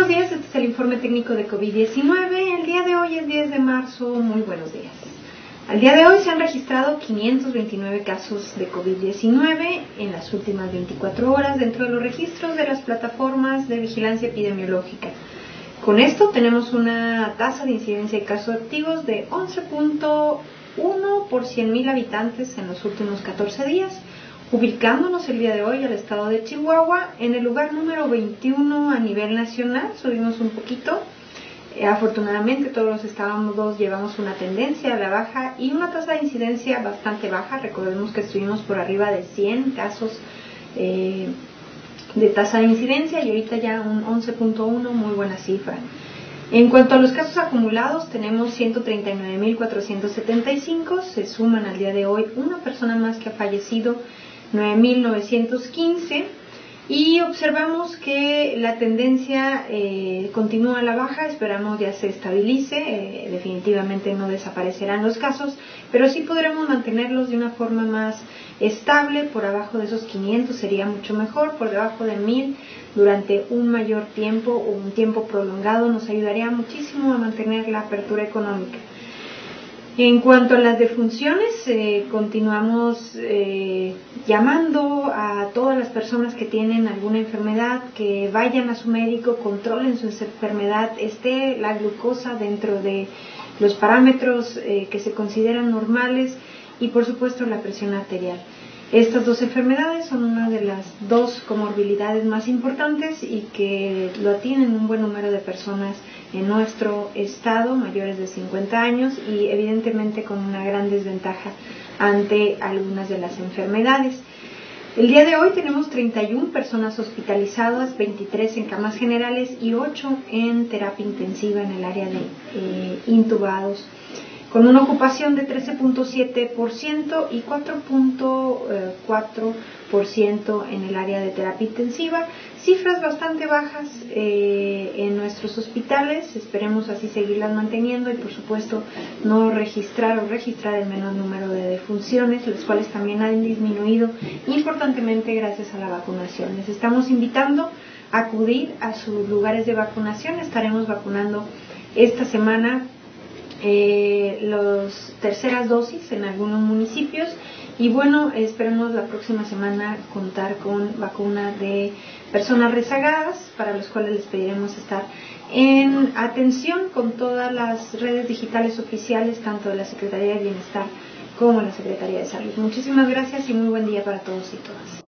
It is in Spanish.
días, este es el informe técnico de COVID-19. El día de hoy es 10 de marzo, muy buenos días. Al día de hoy se han registrado 529 casos de COVID-19 en las últimas 24 horas dentro de los registros de las plataformas de vigilancia epidemiológica. Con esto tenemos una tasa de incidencia de casos activos de 11.1 por 100.000 habitantes en los últimos 14 días, ubicándonos el día de hoy al estado de Chihuahua en el lugar número 21 a nivel nacional. Subimos un poquito. Afortunadamente todos los estados llevamos una tendencia a la baja y una tasa de incidencia bastante baja. Recordemos que estuvimos por arriba de 100 casos de tasa de incidencia y ahorita ya un 11.1, muy buena cifra. En cuanto a los casos acumulados, tenemos 139.475, se suman al día de hoy una persona más que ha fallecido, 9.915, y observamos que la tendencia continúa a la baja. Esperamos ya se estabilice, definitivamente no desaparecerán los casos, pero sí podremos mantenerlos de una forma más estable. Por abajo de esos 500 sería mucho mejor, por debajo de 1.000 durante un mayor tiempo o un tiempo prolongado nos ayudaría muchísimo a mantener la apertura económica. En cuanto a las defunciones, continuamos llamando a todas las personas que tienen alguna enfermedad que vayan a su médico, controlen su enfermedad, esté la glucosa dentro de los parámetros que se consideran normales y por supuesto la presión arterial. Estas dos enfermedades son una de las dos comorbilidades más importantes y que lo tienen un buen número de personas en nuestro estado, mayores de 50 años y evidentemente con una gran desventaja ante algunas de las enfermedades. El día de hoy tenemos 31 personas hospitalizadas, 23 en camas generales y 8 en terapia intensiva en el área de intubados, con una ocupación de 13.7% y 4.4% en el área de terapia intensiva. Cifras bastante bajas en nuestros hospitales, esperemos así seguirlas manteniendo y por supuesto no registrar el menor número de defunciones, las cuales también han disminuido importantemente gracias a la vacunación. Les estamos invitando a acudir a sus lugares de vacunación. Estaremos vacunando esta semana las terceras dosis en algunos municipios y bueno, esperemos la próxima semana contar con vacuna de personas rezagadas, para los cuales les pediremos estar en atención con todas las redes digitales oficiales, tanto de la Secretaría de Bienestar como de la Secretaría de Salud. Muchísimas gracias y muy buen día para todos y todas.